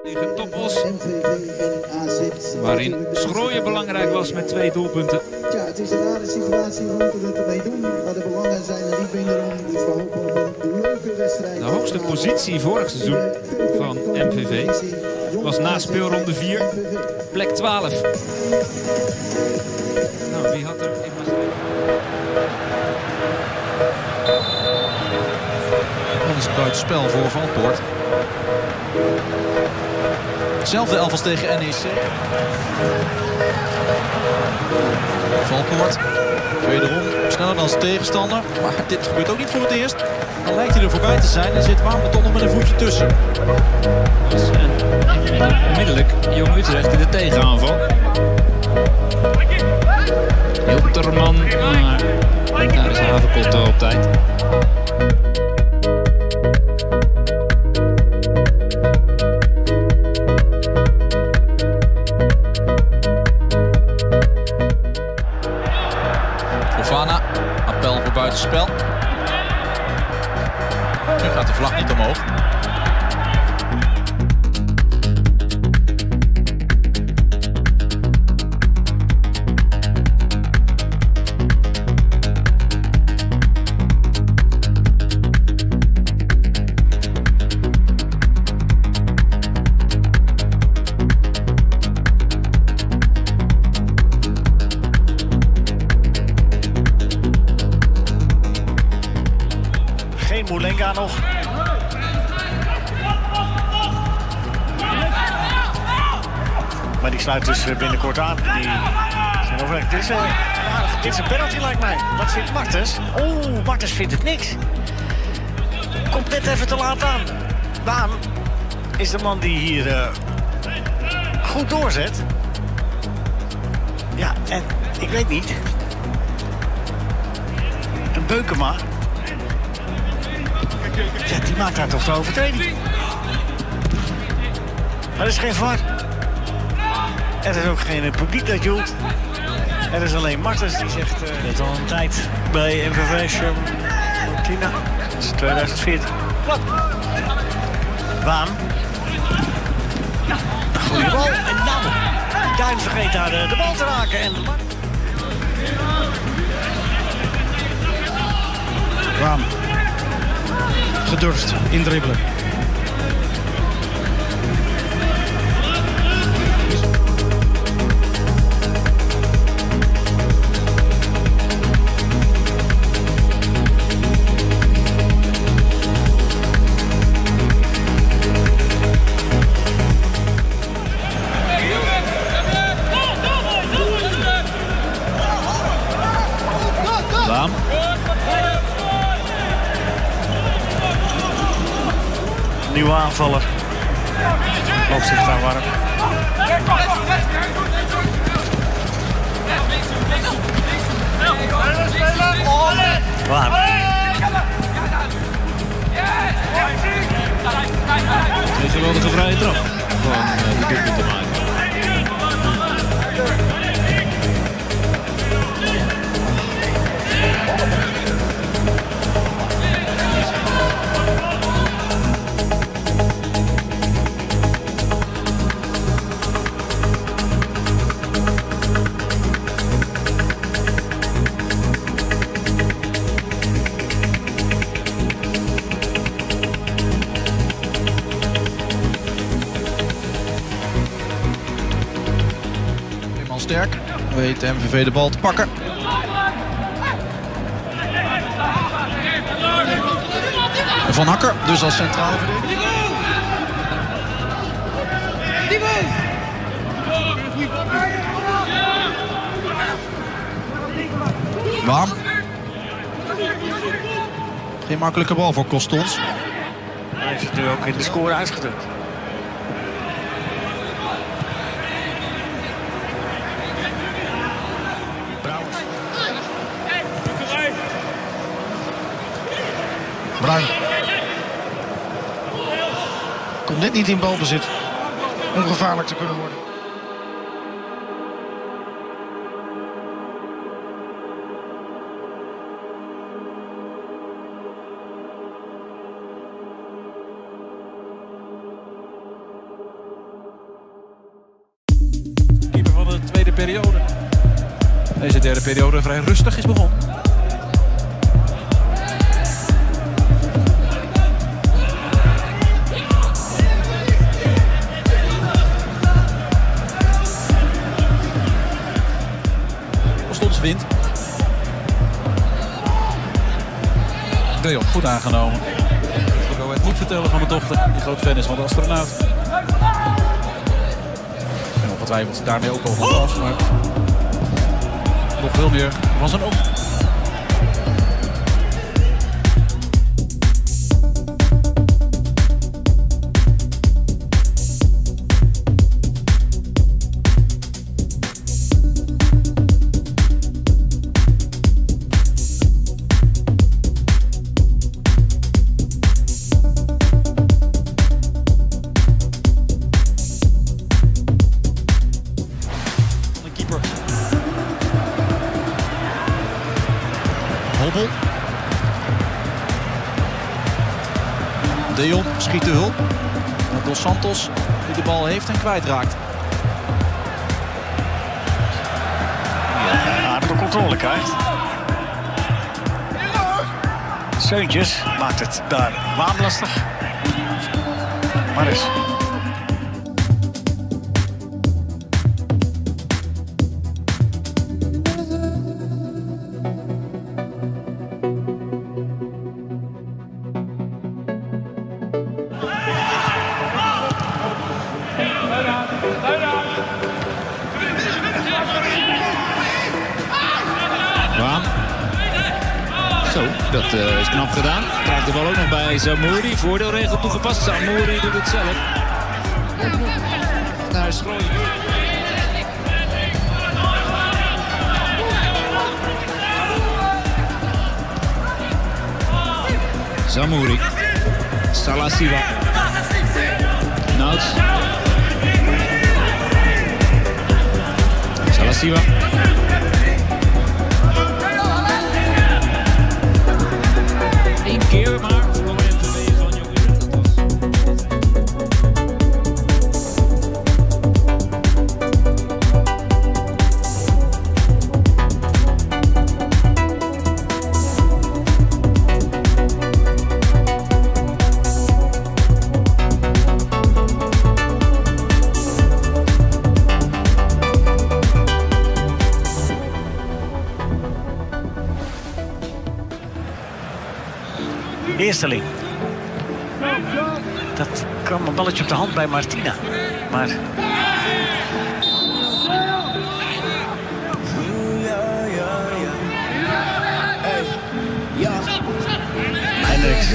Tegen Topos, waarin Schrooien belangrijk was met 2 doelpunten. Ja, het is een rare situatie, we moeten het ermee doen. Maar de belangen zijn er niet minder om. Dus we hopen op een leuke wedstrijd. De hoogste positie vorig seizoen van MVV was na speelronde 4, plek 12. Nou, wie had er... Dan is het buitenspel voor Valpoort. Hetzelfde elf als tegen NEC. Valpoort. Wederom sneller dan zijn tegenstander. Maar dit gebeurt ook niet voor het eerst. Dan lijkt hij er voorbij te zijn en zit Waam er toch nog met een voetje tussen. En onmiddellijk Jong Utrecht in de tegenaanval. Hilterman, maar daar is Haverkot op tijd. Fofana, appel voor buitenspel. Nu gaat de vlag niet omhoog. Geen Moulenga nog. Maar die sluit dus binnenkort aan. Die zijn overleg. Dit is een penalty lijkt mij. Wat vindt Martens? Oeh, Martens vindt het niks. Komt net even te laat aan. Waan is de man die hier goed doorzet. Ja, en ik weet niet. Een Beukema. Ja, die maakt daar toch de overtreding. Maar er is geen VAR. Er is ook geen publiek dat joelt. Er is alleen Martens die zegt... dat is al een tijd bij MVV Martina. Dat is 2014. Waan. Een goede bal. En nou, Duin vergeet daar de bal te raken. En Waan. Gedurfd indribbelen. Waam. nieuwe aanvaller. Loopt zich daar warm. Warm. Het is een geweldige vrije trap van de doelpunt te maken. Sterk, weet de MVV de bal te pakken. Van Hakker, dus als centrale verdediger. Waam. Geen makkelijke bal voor Costons. Hij heeft het nu ook in de score uitgedrukt. Bruin. Komt net niet in balbezit om gevaarlijk te kunnen worden. periode. Deze derde periode vrij rustig is begonnen. Stons wint. De Jong goed aangenomen. Het moet vertellen van mijn dochter, die groot fan is van de astronaut. En ongetwijfeld daarmee ook al van was, maar nog veel meer van zijn oom. Hobbel. De Jong schiet de hulp. Dos Santos die de bal heeft en kwijtraakt. Ja, aardige controle krijgt. Seuntjes maakt het daar Waam lastig. Maris. Waam. Zo, dat is knap gedaan. Krijgt de bal ook nog bij Zamouri. Voordeelregel toegepast. Zamouri doet het zelf. Naar Schrooien. Zamouri. Salasiwa. Nauts. Salasiwa. Eén keer maar voor MVV van Jong UZ. Eersteling. Dat kwam een balletje op de hand bij Martina. Maar... Hendricks.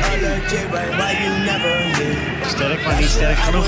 Sterk, maar niet sterk genoeg.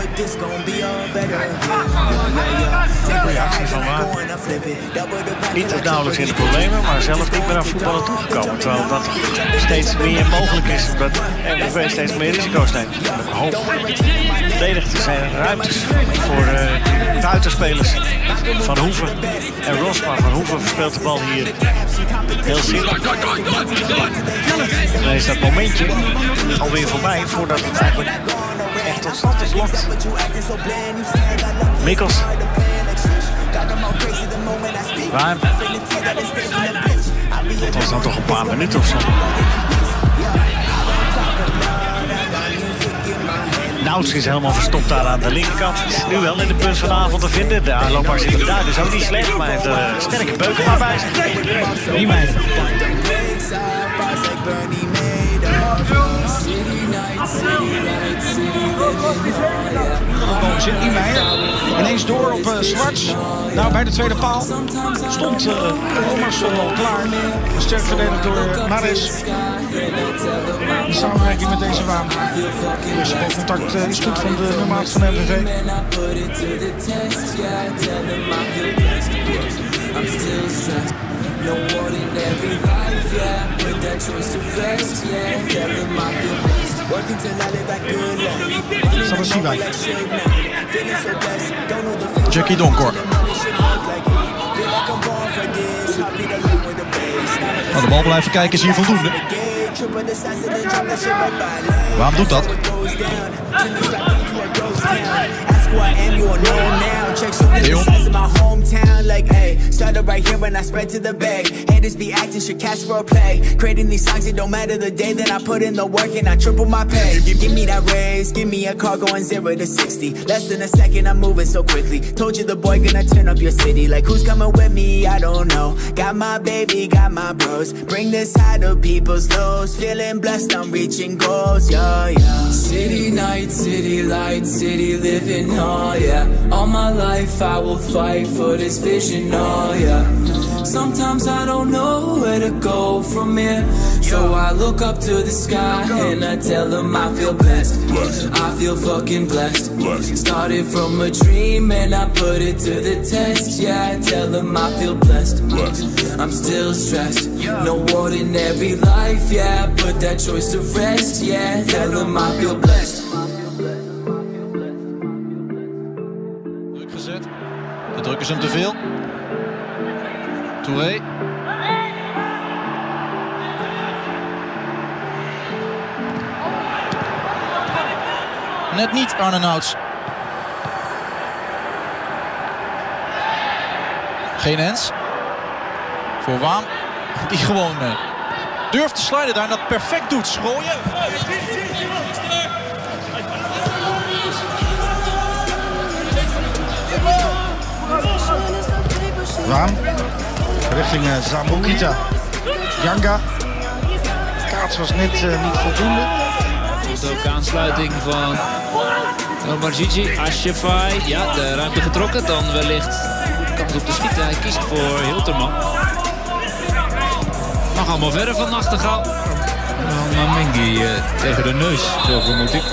Reactie van Waam. Niet of nauwelijks in de problemen, maar zelf niet meer aan voetballen toegekomen. Terwijl dat steeds meer mogelijk is, omdat MVV steeds meer risico's neemt. Hoog verdedigd zijn ruimtes voor buitenspelers. Van Hoeven en Rosma. Van Hoeven verspeelt de bal hier heel simpel. Dan is dat momentje alweer voorbij voordat het eigenlijk echt tot stand is lokt. Mikkels. Ruim. Dat was dan toch een paar minuten of zo. Nauts is helemaal verstopt daar aan de linkerkant. Is nu wel in de punt van de avond te vinden. De aanloopbaar zit hem daar, dus ook niet slecht. Maar hij heeft een sterke beuken maar bij zich. Niemeyer. Zit Niemeyer ineens door op Zwarts. Nou, bij de tweede paal stond Rommers al klaar. Sterk verdedigd door Maris. In samenwerking met deze Waam. Dus contact is goed van de nummer 8 van de MVV. Salasiwa. Jackie Donkor. Nou, de bal blijven kijken is hier voldoende. Waarom doet dat? who I am, you will know now. Check something the size of my hometown. Like, hey, started right here when I spread to the bay. Haters be acting, should catch for a play. Creating these songs, it don't matter the day that I put in the work and I triple my pay. Give me that raise, give me a car going 0 to 60. Less than a second, I'm moving so quickly. Told you the boy gonna turn up your city. Like, who's coming with me? I don't know. Got my baby, got my bros. Bring this high to people's lows. Feeling blessed, I'm reaching goals, yeah, yeah. City nights, city lights, city living, oh yeah. All my life I will fight for this vision, oh yeah. Sometimes I don't know where to go from here, so I look up to the sky and I tell them I feel blessed. I feel fucking blessed. Started from a dream and I put it to the test. Yeah, I tell them I feel blessed. I'm still stressed. No ordinary life. Yeah, I put that choice to rest. Yeah, tell them I feel blessed. Druk gezet. De druk is hem te veel. Touré. Net niet Arnenouts. Geen Hens. Voor Waan. Die gewoon durft te sliden daar en dat perfect doet. Schrooien. Waan. Richting Zamokita. Janga. Kaats was net niet voldoende. Dus ook aansluiting van Omar Gigi. Ashafai. Ja, de ruimte getrokken. Dan wellicht kans op de schieten. Hij kiest voor Hilterman. Mag allemaal verder van Nachtegaal. Mamengi tegen de neus, zo vermoed ik.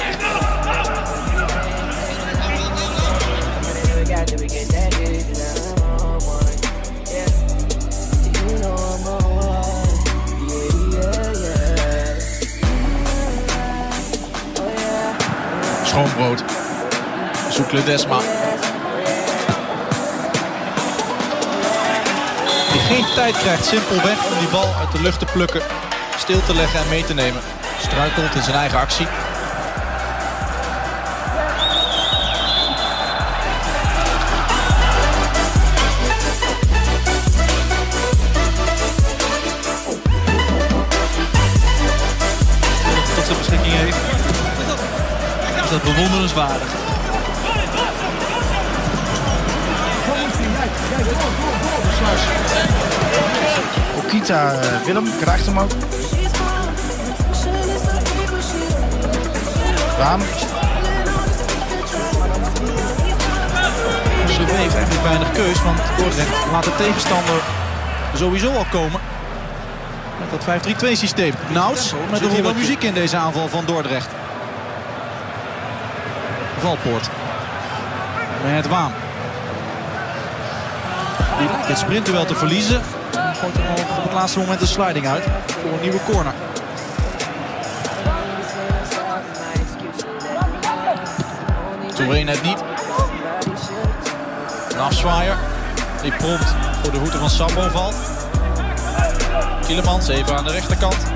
Schoonbrood. Zoekt Ledesma. Die geen tijd krijgt simpelweg om die bal uit de lucht te plukken, stil te leggen en mee te nemen. Struikelt in zijn eigen actie. Tot zijn beschikking heeft. Is dat bewonderenswaardig. Okita Willem krijgt hem ook. Waan. Sloven heeft eigenlijk weinig keus, want Dordrecht laat de tegenstander sowieso al komen. Met dat 5-3-2 systeem. Nouts met de rol muziek in deze aanval van Dordrecht. Valpoort. Met Waan. Die lijkt het sprintduel te verliezen. Gooit er al op het laatste moment de sliding uit voor een nieuwe corner. Touré net niet. Een afzwaaier. Die prompt voor de voeten van Sambo valt. Tielemans even aan de rechterkant.